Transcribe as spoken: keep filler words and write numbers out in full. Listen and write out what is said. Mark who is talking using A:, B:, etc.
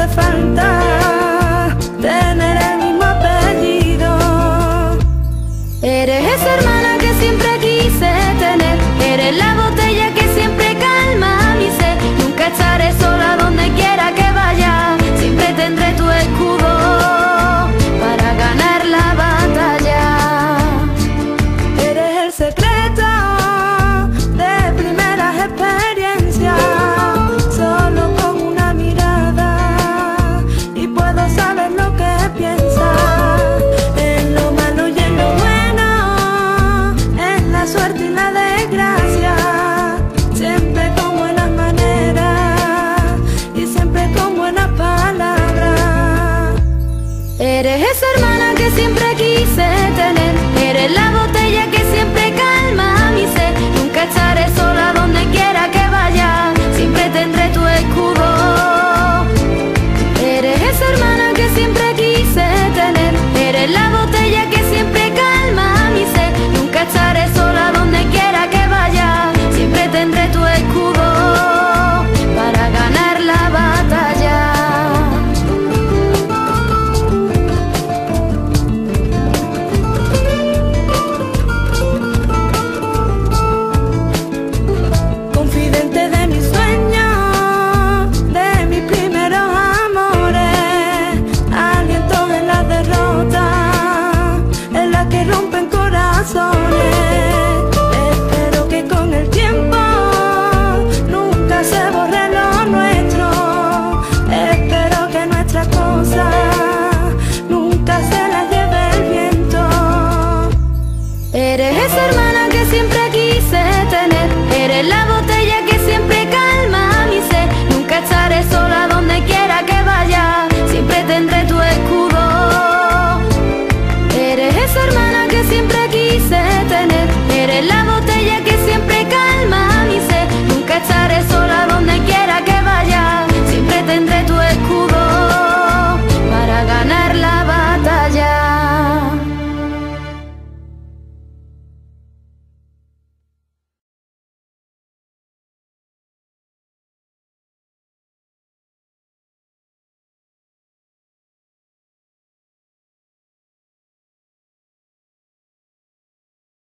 A: hace falta tener el mismo apellido.
B: Eres esa hermana que siempre quise tener, eres la botella que siempre calma mi sed. Nunca estaré sola donde quiera que vaya, siempre tendré tu escudo para ganar la batalla.
A: Eres el secreto de primeras experiencias, solo con una mirada y puedo saber lo que piensas. En lo malo y en lo bueno, en la suerte y la desgracia, siempre con buenas maneras y siempre con buenas palabras.
B: Eres esa hermana que siempre quise tener, eres la botella que siempre calma mi sed. Nunca estaré sola donde quiera que vaya, siempre tendré tu escudo. Eres esa hermana que siempre quise tener, eres la botella que siempre calma mi sed. Nunca estaré sola donde quiera que vaya, siempre tendré tu escudo para ganar la batalla.
A: Confidente de mis sueños, de mis primeros amores, aliento en la derrota, en la que rompen corazones. Espero que con el tiempo nunca se borre lo nuestro. Espero que nuestras cosas nunca se las lleve el viento.
B: Eres esa hermana que siempre quise tener, eres la